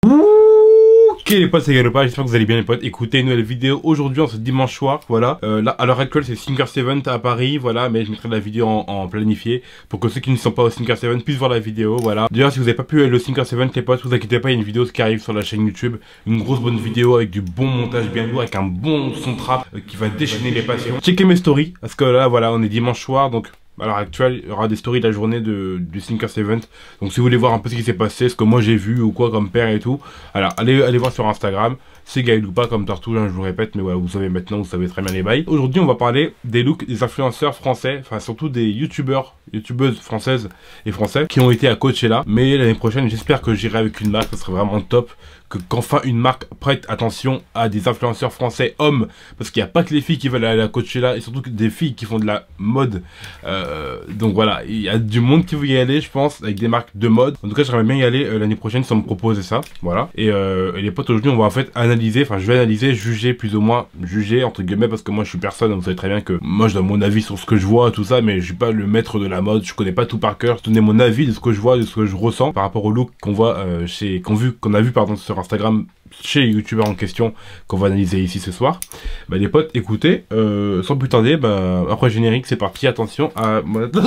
Ok les potes, c'est Galopa, j'espère que vous allez bien les potes. Écoutez une nouvelle vidéo aujourd'hui en ce dimanche soir, voilà. Là à l'heure actuelle c'est Sneaker 7 à Paris, voilà, mais je mettrai la vidéo en planifié pour que ceux qui ne sont pas au Sneaker 7 puissent voir la vidéo, voilà. D'ailleurs si vous n'avez pas pu aller au Sneaker 7 les potes, vous inquiétez pas, il y a une vidéo qui arrive sur la chaîne YouTube, une grosse bonne vidéo avec du bon montage bien lourd, avec un bon son trap qui va déchaîner les passions. Checkez mes stories, parce que là voilà, on est dimanche soir, donc à l'heure actuelle, il y aura des stories de la journée du Sneaker 7. Donc si vous voulez voir un peu ce qui s'est passé, ce que moi j'ai vu ou quoi comme père et tout, alors allez voir sur Instagram. C'est Galopa comme Tortue, hein, je vous répète, mais voilà, vous savez maintenant, vous savez très bien les bails. Aujourd'hui, on va parler des looks des influenceurs français, enfin surtout des youtubeuses françaises et français qui ont été à Coachella. Mais l'année prochaine, j'espère que j'irai avec une marque, ça serait vraiment top. Qu'enfin une marque prête attention à des influenceurs français hommes, parce qu'il n'y a pas que les filles qui veulent aller à Coachella, et surtout que des filles qui font de la mode. Donc voilà, il y a du monde qui veut y aller, je pense, avec des marques de mode. En tout cas, j'aimerais bien y aller l'année prochaine si on me propose ça, voilà. Et les potes, aujourd'hui, on va en fait analyser, enfin je vais analyser, juger plus ou moins, juger entre guillemets, parce que moi je suis personne, vous savez très bien que moi je donne mon avis sur ce que je vois, tout ça, mais je suis pas le maître de la mode, je connais pas tout par cœur, je donnais mon avis de ce que je vois, de ce que je ressens par rapport au look qu'on voit qu'on a vu pardon sur Instagram chez les youtubeurs en question qu'on va analyser ici ce soir. Bah les potes, écoutez, sans plus tarder, bah après générique, c'est parti, attention à...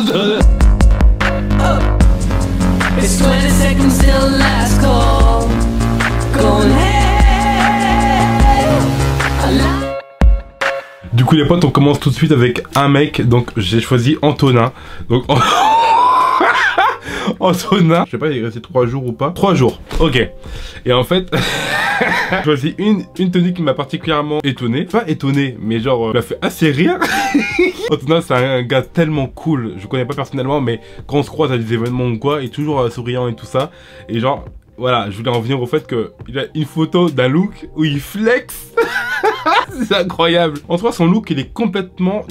Du coup les potes, on commence tout de suite avec un mec, donc j'ai choisi Antonin. Donc Antonin, je sais pas, il est resté 3 jours ou pas. 3 jours, ok. Et en fait, j'ai choisi une tenue qui m'a particulièrement étonné. Pas étonné, mais genre, m'a fait assez rire. Antonin, c'est un gars tellement cool. Je connais pas personnellement, mais quand on se croise à des événements ou quoi, il est toujours souriant et tout ça. Et genre, voilà, je voulais en venir au fait qu'il a une photo d'un look où il flex. C'est incroyable. En soi, son look, il est complètement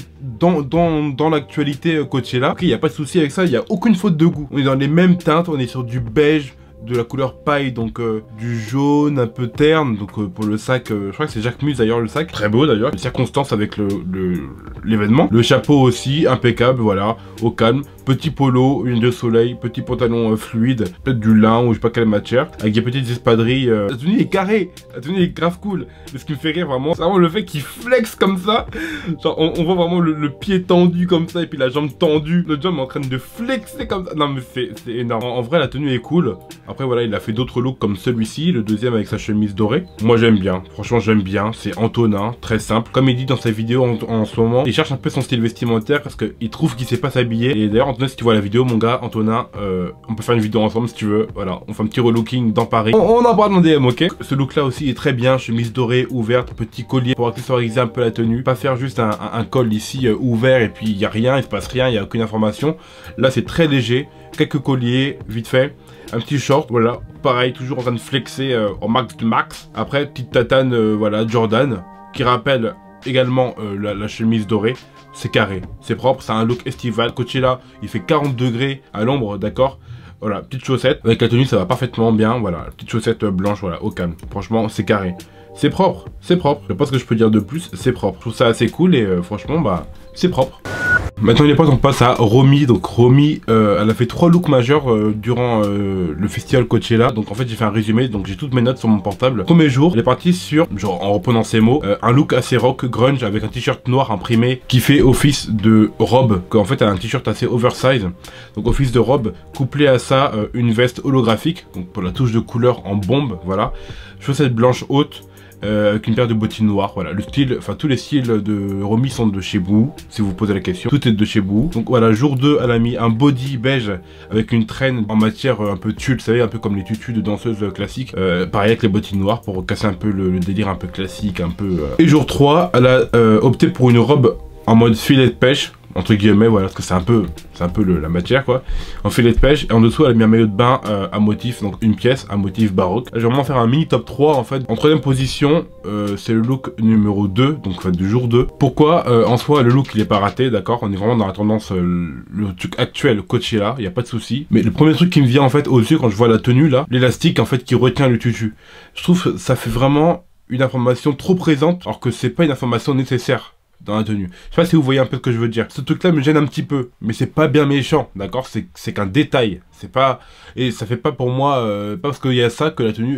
dans l'actualité Coachella. Après, il n'y a pas de souci avec ça, il n'y a aucune faute de goût. On est dans les mêmes teintes, on est sur du beige, de la couleur paille, donc du jaune un peu terne, donc pour le sac, je crois que c'est Jacquemus d'ailleurs le sac, très beau d'ailleurs, les circonstances avec l'événement, le chapeau aussi, impeccable, voilà, au calme, petit polo, une de soleil, petit pantalon fluide, peut-être du lin ou je sais pas quelle matière, avec des petites espadrilles, la tenue est carrée, la tenue est grave cool, mais ce qui me fait rire vraiment, c'est vraiment le fait qu'il flex comme ça, genre on voit vraiment le pied tendu comme ça, et puis la jambe tendue, le jambe est en train de flexer comme ça, non mais c'est énorme, en vrai la tenue est cool. Après voilà, il a fait d'autres looks comme celui-ci, le deuxième avec sa chemise dorée. Moi j'aime bien, franchement j'aime bien, c'est Antonin, très simple. Comme il dit dans sa vidéo en ce moment, il cherche un peu son style vestimentaire parce qu'il trouve qu'il sait pas s'habiller. Et d'ailleurs Antonin, si tu vois la vidéo mon gars, Antonin, on peut faire une vidéo ensemble si tu veux. Voilà, on fait un petit relooking dans Paris. On en parle en DM, ok? Ce look là aussi est très bien, chemise dorée, ouverte, petit collier pour accessoiriser un peu la tenue. Pas faire juste un col ici ouvert et puis il y a rien, il se passe rien, il y a aucune information. Là c'est très léger, quelques colliers, vite fait. Un petit short, voilà, pareil, toujours en train de flexer en max de max. Après, petite tatane, voilà, Jordan, qui rappelle également la chemise dorée. C'est carré, c'est propre, c'est un look estival. Coachella, il fait 40 degrés à l'ombre, d'accord. Voilà, petite chaussette. Avec la tenue, ça va parfaitement bien, voilà. Petite chaussette blanche, voilà, au calme. Franchement, c'est carré. C'est propre, c'est propre. Je sais pas ce que je peux dire de plus, c'est propre. Je trouve ça assez cool et franchement, bah, c'est propre. Maintenant les potes, on passe à Romy. Donc Romy, elle a fait 3 looks majeurs durant le festival Coachella. Donc en fait j'ai fait un résumé, donc j'ai toutes mes notes sur mon portable. Premier jour, elle est partie sur, genre en reprenant ses mots, un look assez rock, grunge, avec un t-shirt noir imprimé qui fait office de robe. En fait elle a un t-shirt assez oversize, donc office de robe, couplé à ça une veste holographique, donc pour la touche de couleur en bombe, voilà. Chaussettes blanches hautes, avec une paire de bottines noires, voilà, le style, enfin tous les styles de Romy sont de chez Boo, si vous posez la question, tout est de chez Boo. Donc voilà, jour 2, elle a mis un body beige avec une traîne en matière un peu tulle, vous savez, un peu comme les tutus de danseuses classiques, pareil avec les bottines noires pour casser un peu le délire un peu classique, un peu... Et jour 3, elle a opté pour une robe en mode filet de pêche, entre guillemets, voilà, parce que c'est un peu la matière, quoi, en filet de pêche, et en dessous elle a mis un maillot de bain à motif, donc une pièce à motif baroque. Je vais vraiment faire un mini top 3 en fait. En troisième position, c'est le look numéro 2, donc enfin, du jour 2. Pourquoi en soi le look il est pas raté, d'accord, on est vraiment dans la tendance, le truc actuel Coachella, il n'y a pas de souci. Mais le premier truc qui me vient en fait aux yeux quand je vois la tenue là, l'élastique en fait qui retient le tutu, je trouve que ça fait vraiment une information trop présente, alors que c'est pas une information nécessaire dans la tenue. Je sais pas si vous voyez un peu ce que je veux dire. Ce truc là me gêne un petit peu, mais c'est pas bien méchant, d'accord, c'est qu'un détail, c'est pas, et ça fait pas pour moi, pas parce qu'il y a ça que la tenue est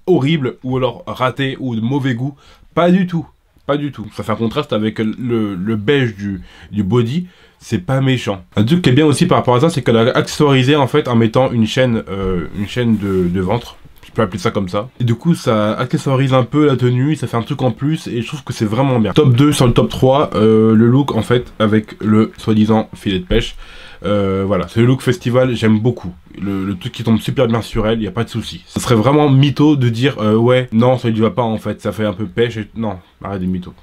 horrible ou alors raté ou de mauvais goût. Pas du tout. Pas du tout. Ça fait un contraste avec le beige du body. C'est pas méchant. Un truc qui est bien aussi par rapport à ça, c'est qu'elle a accessoirisé en fait en mettant une chaîne de ventre. Je peux appeler ça comme ça. Et du coup, ça accessoirise un peu la tenue, ça fait un truc en plus et je trouve que c'est vraiment bien. Top 2 sur le top 3, le look en fait avec le soi-disant filet de pêche. Voilà, c'est le look festival, j'aime beaucoup. Le truc qui tombe super bien sur elle, il n'y a pas de souci. Ce serait vraiment mytho de dire ouais, non, ça lui va pas en fait, ça fait un peu pêche. Et... Non, arrête des mythos.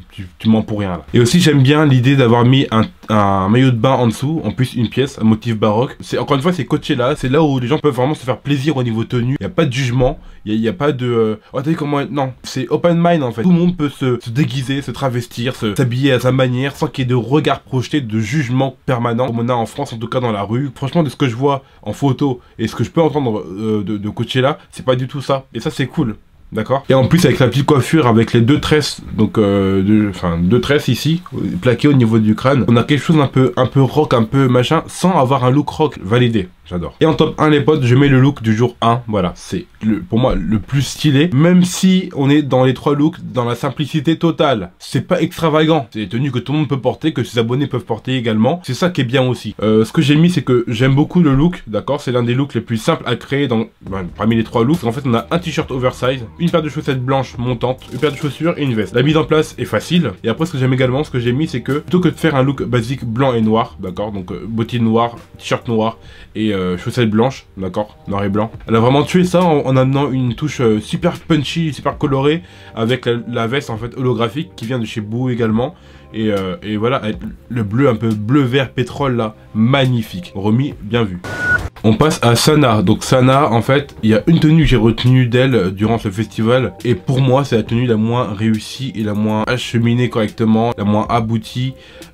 Tu mens pour rien là. Et aussi j'aime bien l'idée d'avoir mis un maillot de bain en dessous, en plus une pièce, un motif baroque. C'est encore une fois c'est Coachella, c'est là où les gens peuvent vraiment se faire plaisir au niveau tenue. Il n'y a pas de jugement, il n'y a pas de oh t'as vu comment... Non, c'est open mind en fait. Tout le monde peut se déguiser, se travestir, s'habiller à sa manière sans qu'il y ait de regard projeté, de jugement permanent comme on a en France, en tout cas dans la rue. Franchement de ce que je vois en photo et ce que je peux entendre de Coachella, c'est pas du tout ça. Et ça c'est cool. D'accord. Et en plus avec la petite coiffure, avec les deux tresses, donc deux tresses ici, plaquées au niveau du crâne, on a quelque chose un peu rock, un peu machin, sans avoir un look rock validé. J'adore. Et en top 1 les potes, je mets le look du jour 1, voilà, c'est pour moi le plus stylé, même si on est dans les 3 looks, dans la simplicité totale. C'est pas extravagant, c'est des tenues que tout le monde peut porter, que ses abonnés peuvent porter également, c'est ça qui est bien aussi. Ce que j'ai mis, c'est que j'aime beaucoup le look, d'accord, c'est l'un des looks les plus simples à créer parmi les 3 looks. En fait, on a un t-shirt oversize, une paire de chaussettes blanches montantes, une paire de chaussures et une veste. La mise en place est facile, et après ce que j'aime également, ce que j'ai mis, c'est que plutôt que de faire un look basique blanc et noir, d'accord, donc bottines noires, t-shirt noir et chaussettes blanches, d'accord, noir et blanc. Elle a vraiment tué ça en amenant une touche super punchy, super colorée, avec la veste en fait holographique qui vient de chez Boo également. Et voilà, le bleu un peu bleu-vert pétrole là, magnifique, remis, bien vu. On passe à Sana. Donc Sana, en fait, il y a une tenue que j'ai retenue d'elle durant ce festival. Et pour moi, c'est la tenue la moins réussie et la moins acheminée correctement, la moins aboutie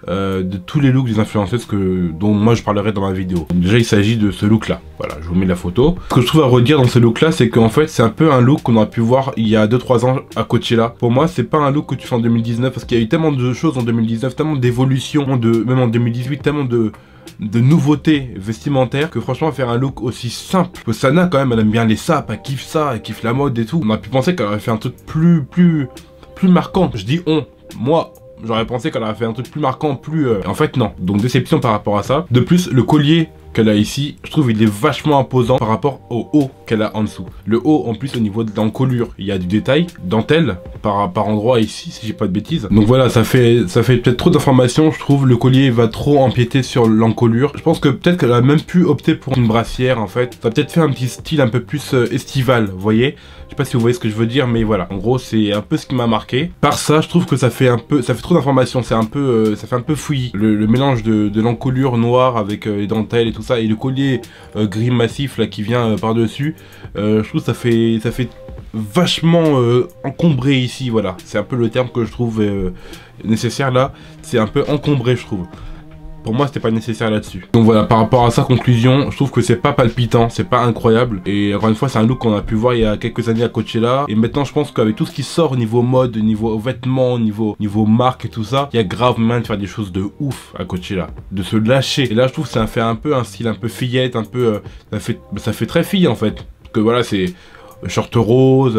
de tous les looks des influenceuses dont moi je parlerai dans ma vidéo. Donc, déjà, il s'agit de ce look là. Voilà, je vous mets la photo. Ce que je trouve à redire dans ce look là, c'est qu'en fait, c'est un peu un look qu'on aurait pu voir il y a 2-3 ans à Coachella. Pour moi, c'est pas un look que tu fais en 2019 parce qu'il y a eu tellement de choses en 2019, tellement d'évolutions, même en 2018, tellement de nouveautés vestimentaires que franchement faire un look aussi simple que Sana quand même elle aime bien les sapes, elle kiffe ça, elle kiffe la mode et tout. On a pu penser qu'elle aurait fait un truc plus marquant. Je dis moi j'aurais pensé qu'elle aurait fait un truc plus marquant, en fait non. Donc déception par rapport à ça. De plus le collier qu'elle a ici, je trouve il est vachement imposant par rapport au haut qu'elle a en dessous. Le haut en plus au niveau de l'encolure, il y a du détail, dentelle par endroit ici si j'ai pas de bêtises. Donc voilà, ça fait peut-être trop d'informations, je trouve le collier va trop empiéter sur l'encolure. Je pense que peut-être qu'elle a même pu opter pour une brassière en fait. Ça a peut-être fait un petit style un peu plus estival, vous voyez. Je sais pas si vous voyez ce que je veux dire, mais voilà. En gros, c'est un peu ce qui m'a marqué. Par ça, je trouve que ça fait trop d'informations. C'est un peu, ça fait un peu fouillis. Le mélange de l'encolure noire avec les dentelles et tout ça, et le collier gris massif là qui vient par-dessus. Je trouve que ça fait vachement encombré ici. Voilà, c'est un peu le terme que je trouve nécessaire là. C'est un peu encombré, je trouve. Pour moi, c'était pas nécessaire là-dessus. Donc voilà, par rapport à sa conclusion, je trouve que c'est pas palpitant, c'est pas incroyable. Et encore une fois, c'est un look qu'on a pu voir il y a quelques années à Coachella. Et maintenant, je pense qu'avec tout ce qui sort au niveau mode, au niveau vêtements, au niveau marque et tout ça, il y a grave moyen de faire des choses de ouf à Coachella. De se lâcher. Et là, je trouve que ça fait un peu un style un peu fillette, un peu... ça fait très fille en fait. Que voilà, c'est short rose...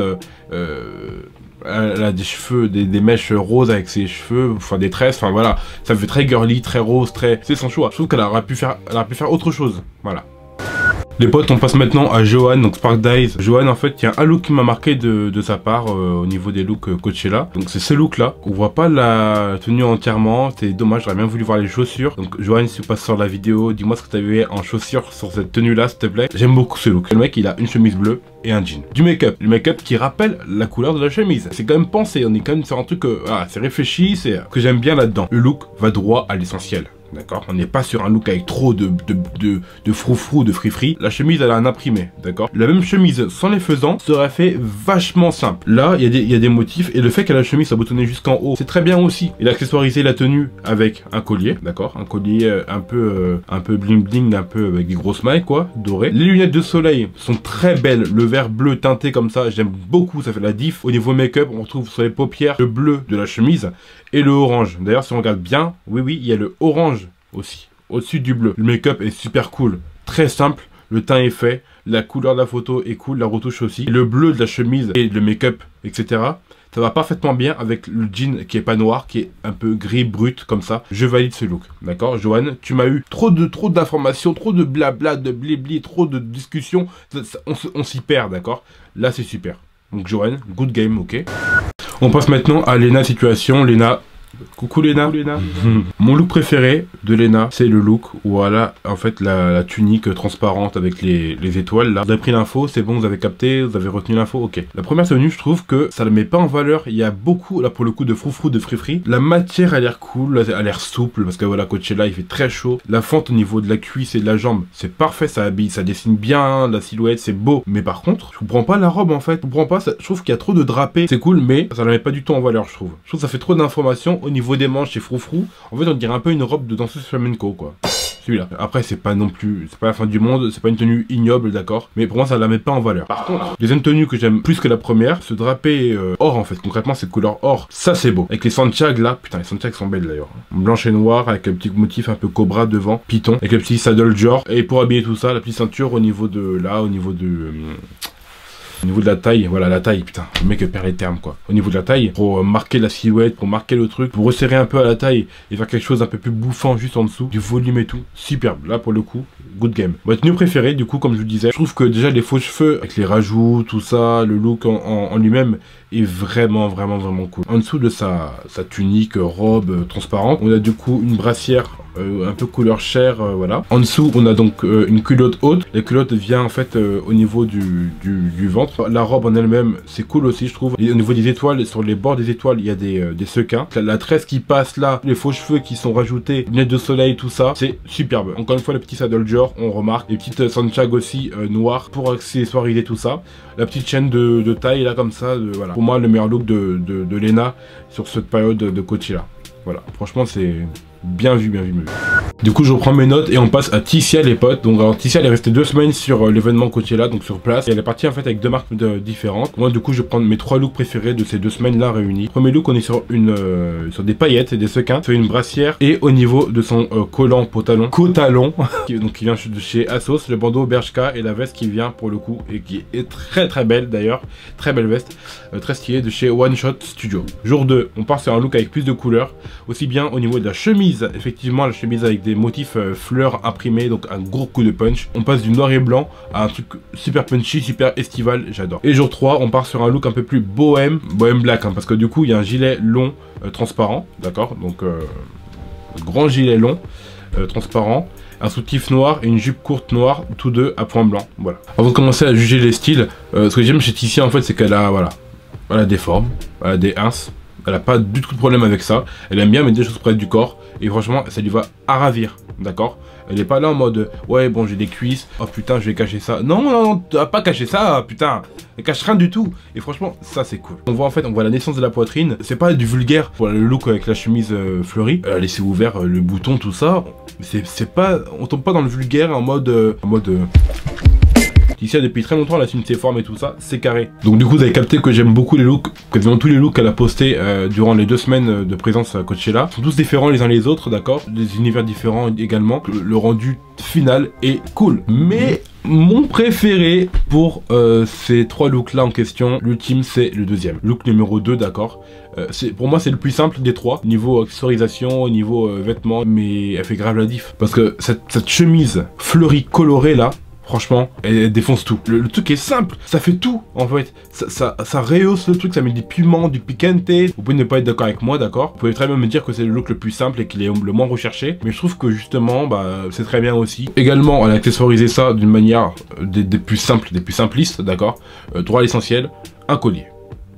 elle a des cheveux, des mèches roses avec ses cheveux, enfin des tresses, enfin voilà, ça fait très girly, très rose, c'est son choix. Je trouve qu'elle aurait pu faire autre chose, voilà. Les potes, on passe maintenant à Johan, donc Spark Dies. Johan, en fait, il y a un look qui m'a marqué de sa part au niveau des looks Coachella. Donc c'est ce look-là. On voit pas la tenue entièrement, c'est dommage, j'aurais bien voulu voir les chaussures. Donc Johan, si tu passes sur la vidéo, dis-moi ce que tu avais en chaussures sur cette tenue-là, s'il te plaît. J'aime beaucoup ce look. Le mec, il a une chemise bleue et un jean. Du make-up. Le make-up qui rappelle la couleur de la chemise. C'est quand même pensé, on est quand même sur un truc, c'est réfléchi, c'est que j'aime bien là-dedans. Le look va droit à l'essentiel. D'accord, on n'est pas sur un look avec trop de froufrou, de free-free. La chemise, elle a un imprimé, d'accord. La même chemise sans les faisans serait fait vachement simple. Là, il y a des motifs et le fait qu'elle a la chemise soit boutonnée jusqu'en haut, c'est très bien aussi. Il a accessoirisé la tenue avec un collier, d'accord, un collier un peu bling bling, un peu avec des grosses mailles quoi, dorées. Les lunettes de soleil sont très belles, le vert bleu teinté comme ça, j'aime beaucoup, ça fait la diff. Au niveau make-up, on retrouve sur les paupières le bleu de la chemise et le orange. D'ailleurs, si on regarde bien, oui, il y a le orange aussi, au-dessus du bleu. Le make-up est super cool, très simple. le teint est fait, la couleur de la photo est cool, la retouche aussi. Le bleu de la chemise et le make-up, etc. Ça va parfaitement bien avec le jean qui est pas noir, qui est un peu gris brut comme ça. Je valide ce look, d'accord? Johan, tu m'as eu trop d'informations, trop de blabla, de blibli, trop de discussions. On s'y perd, d'accord? Là, c'est super. Donc Johan, good game, ok? On passe maintenant à Léna situation. Léna... Coucou Léna. Mon look préféré de Léna, c'est le look où elle a en fait la tunique transparente avec les étoiles là. Vous avez pris l'info, c'est bon, vous avez capté, vous avez retenu l'info, ok. La première tenue, je trouve que ça ne met pas en valeur. Il y a beaucoup là pour le coup de froufrou, de frifri. La matière a l'air cool, elle a l'air souple parce que voilà, Coachella il fait très chaud. La fente au niveau de la cuisse et de la jambe, c'est parfait, ça habille, ça dessine bien la silhouette, c'est beau. Mais par contre, je comprends pas la robe en fait. Je comprends pas, je trouve qu'il y a trop de drapés. C'est cool, mais ça ne met pas du tout en valeur, je trouve. Je trouve que ça fait trop d'informations. Au niveau des manches, c'est froufrou. En fait, on dirait un peu une robe de danseuse flamenco, quoi. Celui-là. Après, c'est pas non plus... C'est pas la fin du monde, c'est pas une tenue ignoble, d'accord. Mais pour moi, ça la met pas en valeur. Par contre, deuxième tenue que j'aime plus que la première, ce drapé or, en fait. Concrètement, c'est couleur or. Ça, c'est beau. Avec les Santiago, là. Putain, les Santiago sont belles, d'ailleurs. Blanche et noire, avec un petit motif un peu cobra devant. Python. Avec le petit saddle Dior. Et pour habiller tout ça, la petite ceinture au niveau de... Là, au niveau de... Au niveau de la taille, voilà la taille, putain, le mec perd les termes quoi. Au niveau de la taille, pour marquer la silhouette, pour marquer le truc, pour resserrer un peu à la taille et faire quelque chose un peu plus bouffant juste en dessous, du volume et tout, superbe. Là pour le coup, good game. Ma tenue préférée, du coup, comme je vous disais, je trouve que déjà les faux cheveux, avec les rajouts, tout ça, le look en lui-même est vraiment cool. En dessous de sa tunique, robe transparente, on a du coup une brassière un peu couleur chair, voilà. En dessous, on a donc une culotte haute. La culotte vient en fait au niveau du ventre. La robe en elle-même, c'est cool aussi, je trouve. Et au niveau des étoiles, sur les bords des étoiles, il y a des sequins. La tresse qui passe là, les faux cheveux qui sont rajoutés, lunettes de soleil, tout ça, c'est superbe. Encore une fois, le petit saddle Dior, on remarque. Les petites Santiago aussi noires pour accessoiriser tout ça. La petite chaîne de taille là comme ça, voilà. Pour moi, le meilleur look de Léna sur cette période de Coachella. Voilà, franchement, c'est bien vu. Du coup, je reprends mes notes et on passe à Tissia, les potes. Donc, alors, Tissia, elle est restée 2 semaines sur l'événement Coachella, donc sur place. Et elle est partie en fait avec 2 marques différentes. Moi, du coup, je vais prendre mes 3 looks préférés de ces 2 semaines-là réunis. Premier look, on est sur des paillettes et des sequins, sur une brassière et au niveau de son collant, cotalon, donc qui vient de chez Asos, le bandeau Bershka et la veste qui vient pour le coup et qui est très belle d'ailleurs, très belle veste, très stylée de chez One Shot Studio. Jour 2, on part sur un look avec plus de couleurs, aussi bien au niveau de la chemise, effectivement la chemise avec des motifs fleurs imprimés, donc un gros coup de punch. On passe du noir et blanc à un truc super punchy, super estival, j'adore. Et jour 3, on part sur un look un peu plus bohème black, hein, parce que du coup il y a un gilet long transparent, d'accord, donc grand gilet long transparent, un soutif noir et une jupe courte noire, tous deux à point blanc, voilà. Avant de commencer à juger les styles, ce que j'aime chez Tissia en fait, c'est qu'elle a, voilà, elle a des formes, elle a des ins. Elle a pas du tout de problème avec ça. Elle aime bien mettre des choses près du corps. Et franchement, ça lui va à ravir. D'accord? Elle est pas là en mode ouais, bon, j'ai des cuisses. Oh putain, je vais cacher ça. Non, tu vas pas cacher ça, putain. Elle cache rien du tout. Et franchement, ça c'est cool. On voit en fait, on voit la naissance de la poitrine. C'est pas du vulgaire pour le look avec la chemise fleurie. Elle a laissé ouvert le bouton, tout ça. C'est pas. On tombe pas dans le vulgaire en mode. Tissia depuis très longtemps, elle assume ses formes et tout ça, c'est carré. Donc du coup vous avez capté que j'aime beaucoup les looks, quasiment tous les looks qu'elle a postés durant les 2 semaines de présence à Coachella. Ils sont tous différents les uns les autres, d'accord, des univers différents également. Le rendu final est cool. Mais mon préféré pour ces 3 looks là en question, l'ultime c'est le deuxième. Look numéro 2, d'accord. Pour moi c'est le plus simple des 3, niveau accessorisation, niveau vêtements, mais elle fait grave la diff. Parce que cette chemise fleurie colorée là, franchement, elle défonce tout. Le truc est simple, ça fait tout en fait. Ça rehausse le truc, ça met du piment, du picante. Vous pouvez ne pas être d'accord avec moi, d'accord. Vous pouvez très bien me dire que c'est le look le plus simple et qu'il est le moins recherché. Mais je trouve que justement, bah, c'est très bien aussi. Également, elle a accessorisé ça d'une manière des plus simples, des plus simplistes, d'accord. Droit à l'essentiel, un collier.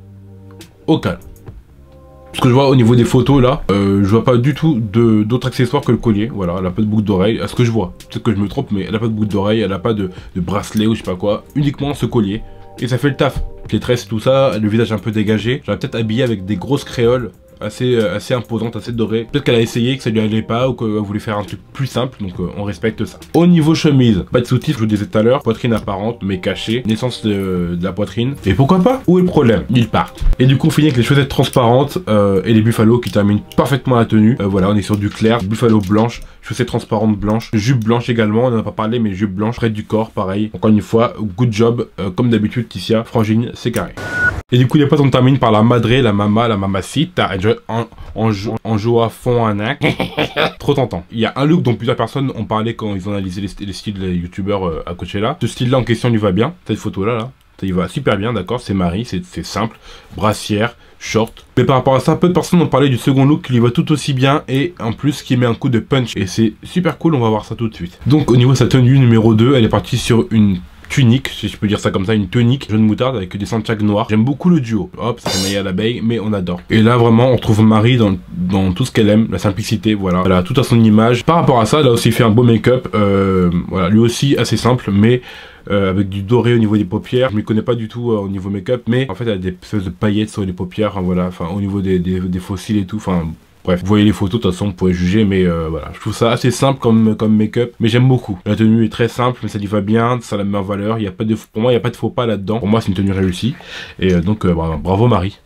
Au calme. Ce que je vois au niveau des photos là, je vois pas du tout d'autres accessoires que le collier. Voilà, elle a pas de boucle d'oreille, à ce que je vois. Peut-être que je me trompe, mais elle a pas de boucle d'oreille, elle a pas de bracelet ou je sais pas quoi. Uniquement ce collier. Et ça fait le taf. Les tresses, tout ça, le visage un peu dégagé. J'aurais peut-être habillé avec des grosses créoles assez imposante, assez dorée. Peut-être qu'elle a essayé, que ça lui allait pas ou qu'elle voulait faire un truc plus simple, donc on respecte ça. Au niveau chemise, pas de soutif, je vous disais tout à l'heure, poitrine apparente mais cachée, naissance de la poitrine. Et pourquoi pas? Où est le problème? Ils partent. Et du coup on finit avec les chaussettes transparentes et les buffalo qui terminent parfaitement la tenue. Voilà, on est sur du clair, buffalo blanche, chaussettes transparentes blanches, jupe blanche également, on en a pas parlé mais jupe blanche près du corps, pareil. Encore une fois, good job, comme d'habitude Tissia, frangine, c'est carré. Et du coup les potes on termine par la madré, la mamacita, en jouant à fond un acte. Trop tentant. Il y a un look dont plusieurs personnes ont parlé quand ils ont analysé les styles des youtubeurs à Coachella. Ce style là en question lui va bien, cette photo là, ça y va super bien, d'accord, c'est Marie, c'est simple, brassière, short. Mais par rapport à ça, peu de personnes ont parlé du second look qui lui va tout aussi bien et en plus qui met un coup de punch. Et c'est super cool, on va voir ça tout de suite. Donc au niveau de sa tenue numéro 2, elle est partie sur une tunique, si je peux dire ça comme ça, une tunique jaune moutarde avec des Santiago noirs. J'aime beaucoup le duo. Hop, ça fait maille à l'abeille, mais on adore. Et là, vraiment, on retrouve Marie dans tout ce qu'elle aime, la simplicité, voilà. Elle a tout à son image. Par rapport à ça, elle a aussi fait un beau make-up, voilà, lui aussi assez simple, mais avec du doré au niveau des paupières. Je m'y connais pas du tout au niveau make-up, mais en fait, elle a des espèces de paillettes sur les paupières, hein, voilà, enfin, au niveau des fossiles et tout, enfin. Bref, vous voyez les photos, de toute façon, vous pourrez juger, mais voilà. Je trouve ça assez simple comme make-up, mais j'aime beaucoup. La tenue est très simple, mais ça lui va bien, ça la met en valeur. Il y a pas de, pour moi, il n'y a pas de faux pas là-dedans. Pour moi, c'est une tenue réussie. Et donc, bravo Marie.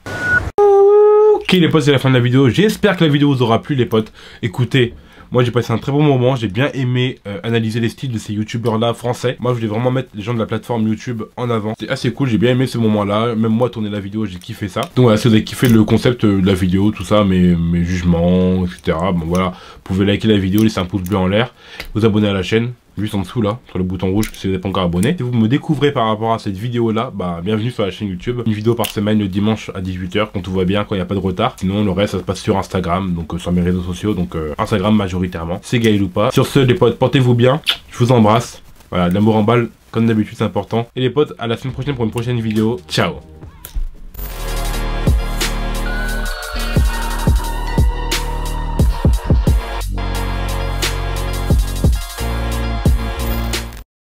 Ok les potes, c'est la fin de la vidéo. J'espère que la vidéo vous aura plu les potes. Écoutez, moi j'ai passé un très bon moment, j'ai bien aimé analyser les styles de ces youtubeurs là français. Moi je voulais vraiment mettre les gens de la plateforme YouTube en avant. C'est assez cool, j'ai bien aimé ce moment là, même moi tourner la vidéo j'ai kiffé ça. Donc voilà, si vous avez kiffé le concept de la vidéo, tout ça, mes jugements, etc. Bon voilà, vous pouvez liker la vidéo, laisser un pouce bleu en l'air, vous abonner à la chaîne. Juste en dessous là, sur le bouton rouge si vous n'êtes pas encore abonné. Si vous me découvrez par rapport à cette vidéo là, bah bienvenue sur la chaîne YouTube. Une vidéo par semaine le dimanche à 18 h quand tout va bien, quand il n'y a pas de retard. Sinon le reste ça se passe sur Instagram, donc sur mes réseaux sociaux, donc Instagram majoritairement. C'est Gaël ou pas. Sur ce les potes, portez-vous bien, je vous embrasse. Voilà, l'amour en balle comme d'habitude c'est important. Et les potes, à la semaine prochaine pour une prochaine vidéo. Ciao.